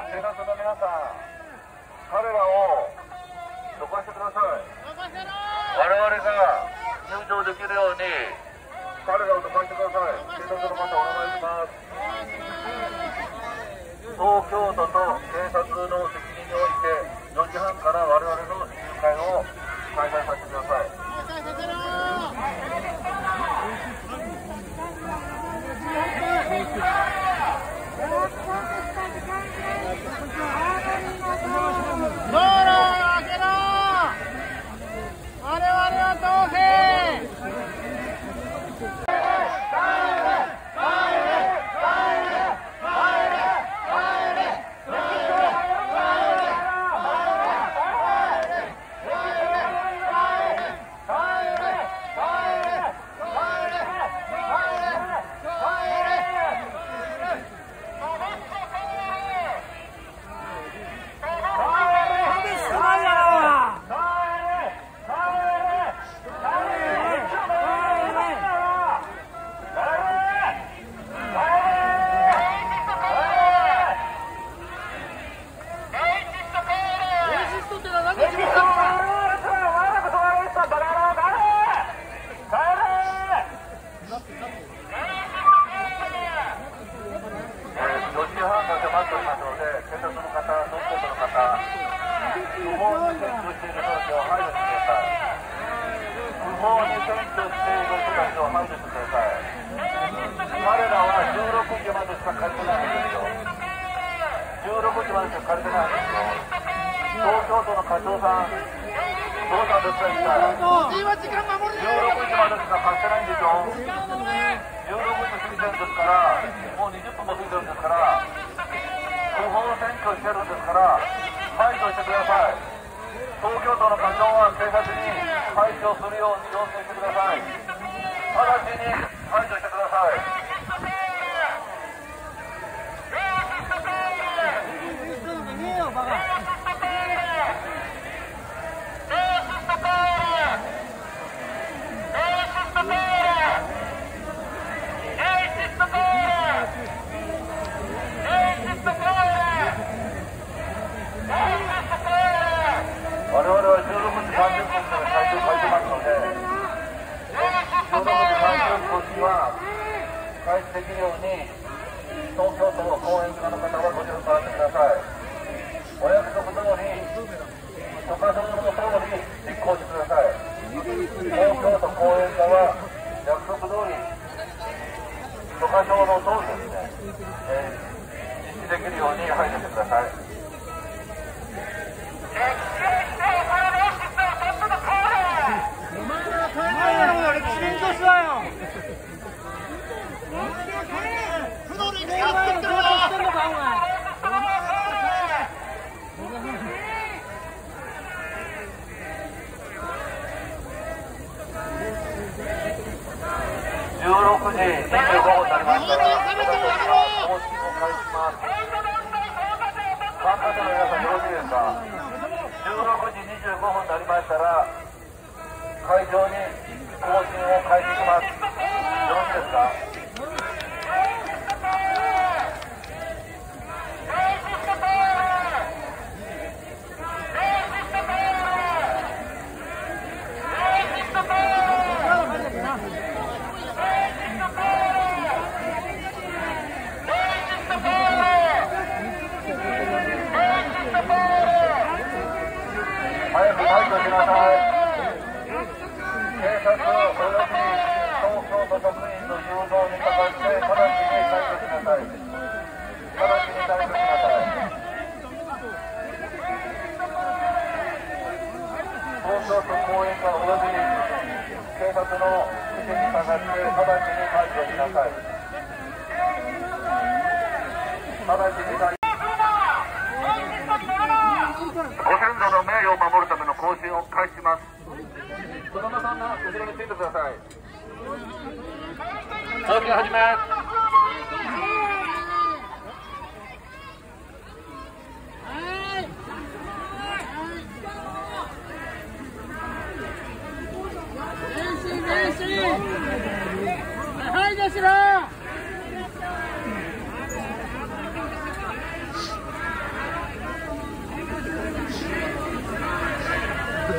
警察の皆さん、彼らをどかしてください。我々が入場できるように彼らをどかしてください。警察の方お願いします。東京都と警察の責任において4時半から我々の集会を開催させてください。 道路を開けろ。我々は通せ。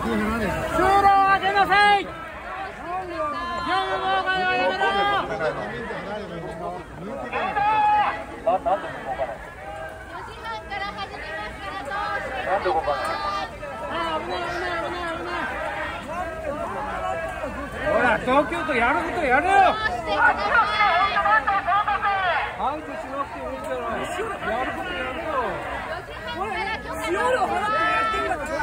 開けなさい。業務妨害はやめろ。 なんで動かない。 ほら、東京都やることやるよ。反省しなくてもいいんじゃない。やることやるよ。使用料払ってやってるんだから。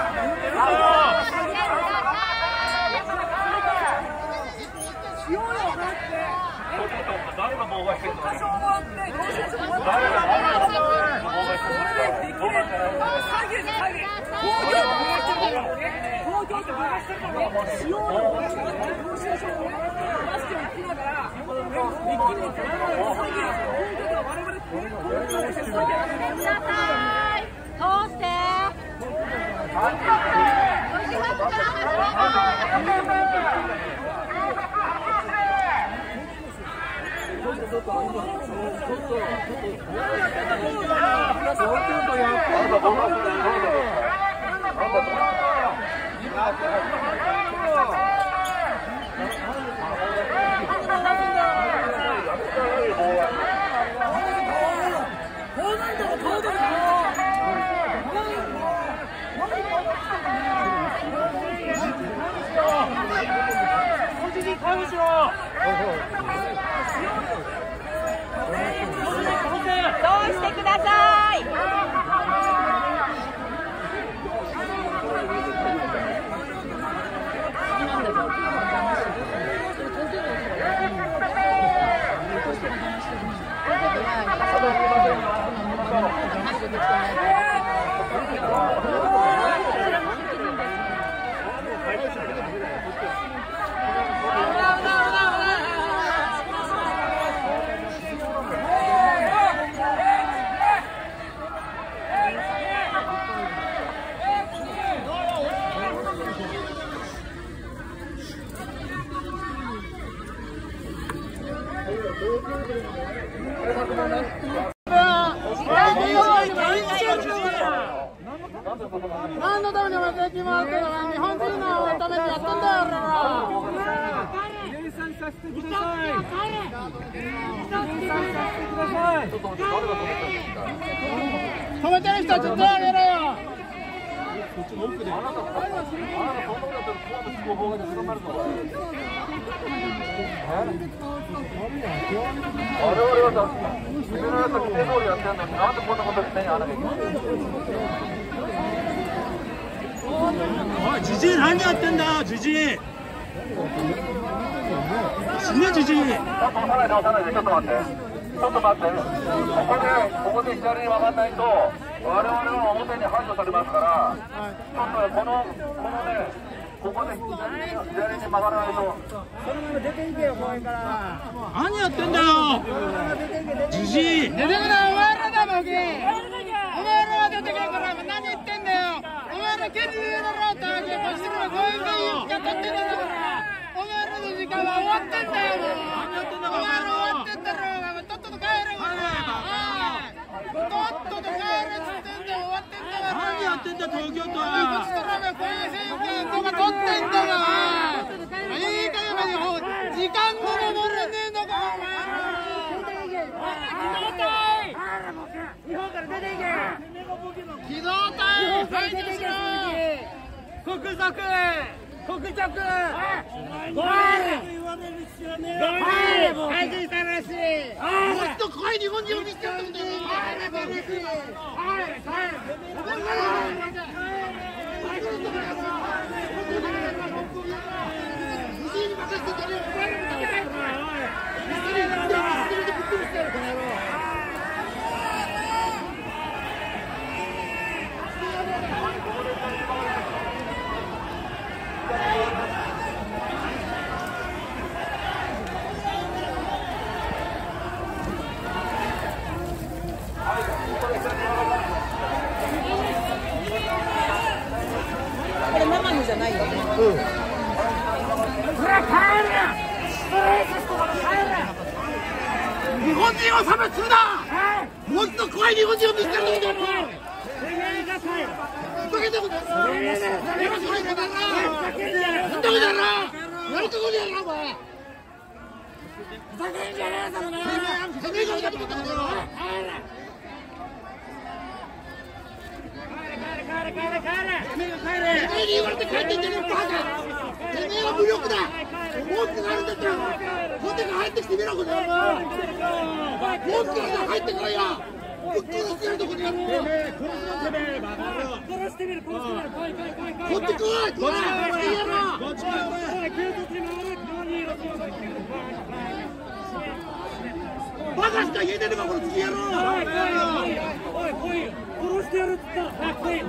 使用料払って。 誰が妨害してるの？誰が妨害してるの？ どうしてください。 何のためにお前税金回ってんの？日本人のためにやってんだよ、俺ら。 計算させてください。 止めてる人はちょっと手あげろよ。 我々はさ、決められた規定通りやってんのに、なんでこんなことしてんやらなきゃいけない。 おい、じじい何やってんだよ、じじい。死ね、じじい。 ちょっと押さないで、押さないで、ちょっと待って。ちょっと待って。ここで左に曲がんないと、我々は表に排除されますから、ちょっとこのね、ここで左に曲がらないと。 そのまま出ていけよ、公園から。 何やってんだよ、じじい。 出てくな、お前らだ、ボケ。お前らは出てけんから、何言ってんだよ。お前ら権利でだろって、こっちの公園でやってんだから。お前らの時間は終わってんだよ、もう。お前ら終わってんだろ、とっとと帰れ、お前ら。とっとと帰れっつってんだよ、終わってんだから。 何やってんだ、東京都こっは。 ちとらめ、こういう選挙とか取ってんだから。いいかげまで時間も守れねえんだから、お前ら。日本から出ていけ。機動隊排除しろ。国賊国賊ゴール排除したらしい。もっと怖い日本人を見つけたんだよ。 これママのじゃないよね。 これ帰れ。日本人を差別するな。もっと怖い日本人を見つけるんだよ。急げてください。 言われて帰ってんじゃねえバカ。てめえは無力だ。大きくなるんだったらホテル入ってきてみろこの野郎。大きくなるから入ってこいよ。ぶっ殺してるとこにやる。殺してみる。こっち来い。こっちやろ。こっちバカしか言えねえのかこの月野郎。おい来いよ。殺してやるって言ったら来いよ。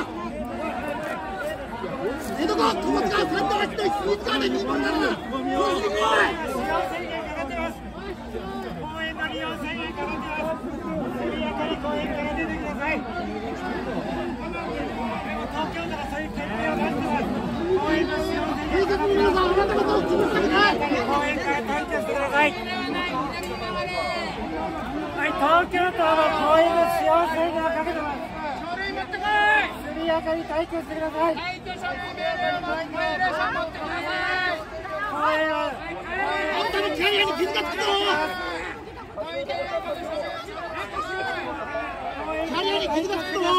江戸川小松川三田橋の秘密川で日本だな。殺してこい。公園の利用1000円かかってます。速やかに公園から出てください。東京都がそういう決定を出してます。公園の使用1000円かかってます。皆さんあなた方を潰したくない。公園から退去してください。はい、東京都の公園の使用1000円がかけてます。書類持ってこい。速やかに退去してください。退去書類命令の前に命令書持ってください。公園はあんたのキャリアに傷がつくぞ。キャリアに傷がつくぞ。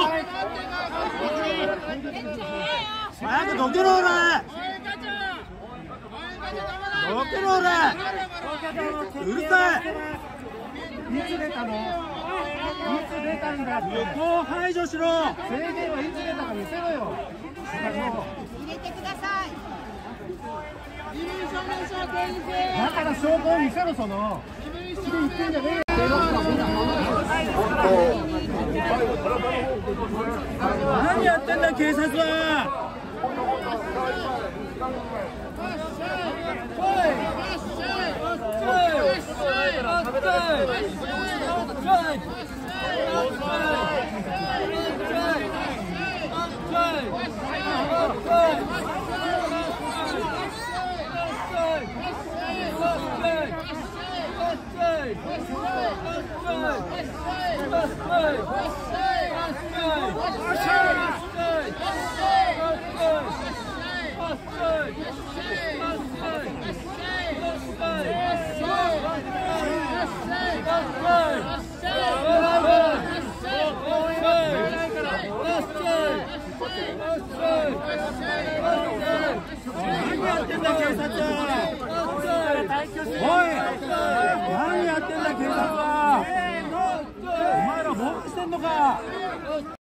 早くどけろおら。どけろおら。うるさい。いつ出たの？いつ出たんだって。横を排除しろ。制限はいつ出たか見せろよ。 入れてください。 だから証拠を見せろその。言ってんじゃねえよ。 何やってんだ警察は。おい、何やってんだ警察は。お前らボールしてんのか。